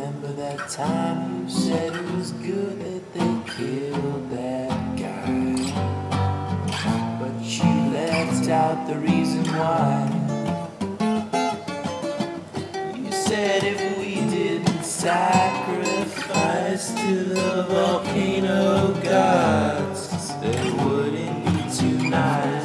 remember that time you said it was good that they killed that guy, but you left out the reason why. You said if we didn't sacrifice to the volcano gods, they wouldn't be tonight.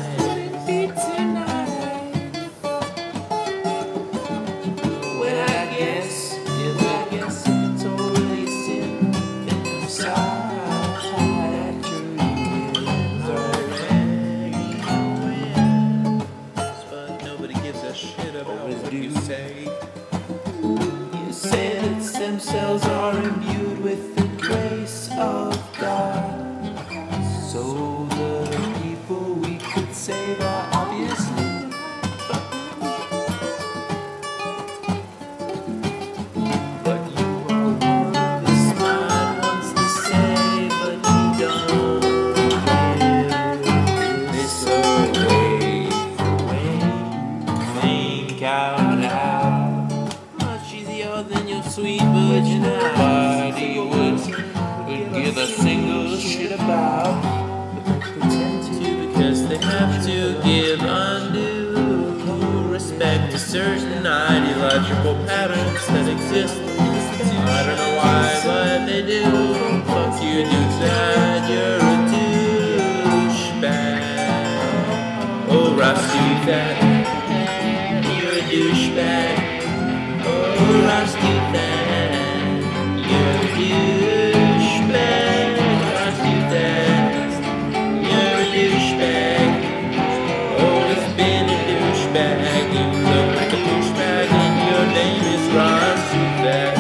You say that stem cells are imbued with the grace of God, so the people we could save are obviously but you are one of the smart ones to say, but you don't give this away. Think out loud, much easier than your sweet virgin nobody would give a single shit about, but they pretend to because they have to give undue respect to certain ideological patterns that exist. I don't know why, but they do. Fuck you, douthat, you're a douchebag. Oh, douthat, you're a douchebag. Oh, douthat, you're a douchebag. Douthat, you're a douchebag. Always been a douchebag. You look like a douchebag, and your name is douthat.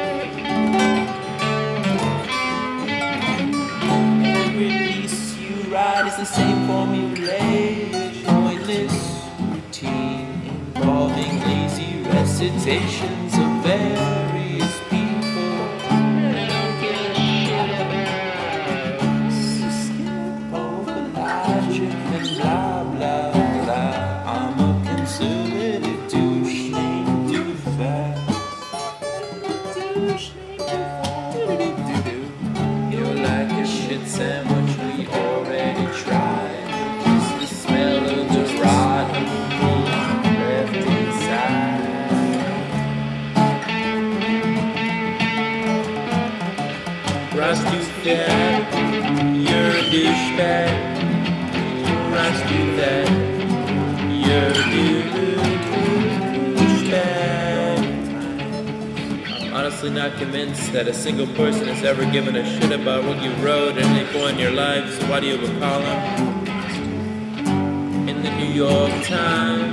Every piece you write is the same formulaic, pointless routine involving lazy recitations of various people. I don't give a shit about skip over logic and blah blah blah. I'm a conservative douche named douthat. You're like a shit sandwich we already tried. Just the smell of the rotten meat left inside. Douthat, you're a douchebag. Douthat, you're a douchebag. I'm honestly not convinced that a single person has ever given a shit about what you wrote at any point in your life, so why do you have a column in the New York Times?